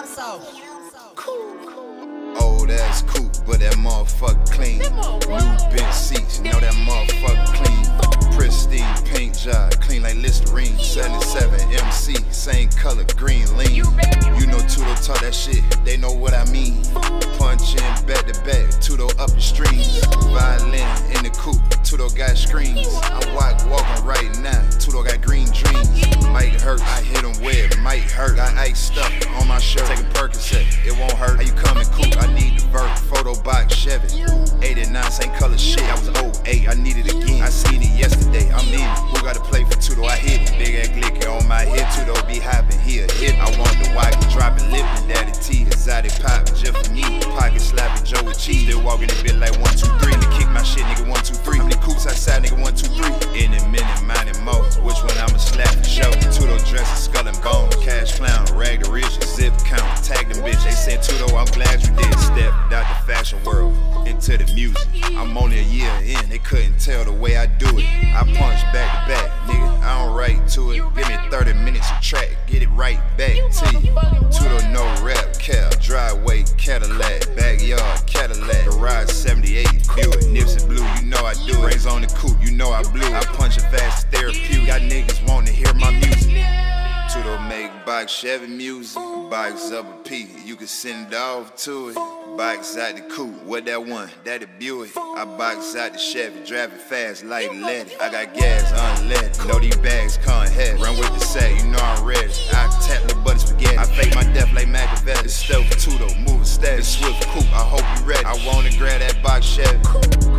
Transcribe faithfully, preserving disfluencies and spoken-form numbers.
Old ass coupe, but that motherfucker clean. New bench seats, you know that motherfucker clean. Pristine paint job, clean like Listerine. seventy-seven M C, same color, green lean. You know Tudo talk that shit, they know what I mean. Punching back to back, Tudo up the streams. Violin in the coupe, Tudo got screens. I'm walk, walking right now, Tudo got green dreams. Mike Hertz, I hit him with Mike Hertz. Got ice stuff on my shirt, taking Percocet, it won't hurt. How you coming coupe? I need the vert, photo box Chevy. eighty-nine, same color shit, I was oh eight, I need it again. I seen it yesterday, I'm in it. Who gotta play for Tudo? I hit it. Big ass glicker on my head, Tudo be hopping, he a hit. I want the white, dropping lip and daddy T. Exotic pop, just for me. Pocket slapping Joe with cheese. Still walking the bit like one, two, three. To kick my shit, nigga, one, two, three. How many coops outside, nigga, one, two, three. In a minute, minding more. Which one I'ma slap for show? Tudo dressing, skull and bone. Cash clown, rag the rich, zip count. Tag them bitch, they said Tudo, I'm glad you did. Stepped out the fashion world into the music. I'm only a year in, they couldn't tell the way I do it. I punch back to back, nigga, I don't write to it. Give me thirty minutes of track, get it right back to you. Tudo no rap, cap, driveway, Cadillac, backyard, Cadillac, garage seventy-eight, Buick, Nipsey Blue, you know I do it. Rays on the coupe, you know I blew it. I punch it fast, therapeutic, got niggas want to hear my music. Tudo make box Chevy music, box up a P, you can send it off to it. Box out the coupe, what that one? That the Buick. I box out the Chevy, driving fast like lead. I got gas unleaded, know these bags come heavy. Run with the sack, you know I'm ready. I tap the butter spaghetti, I fake my death like Machiavelli. It's stealth Tudo, moving steady, swift coupe, I hope you ready. I wanna grab that box Chevy.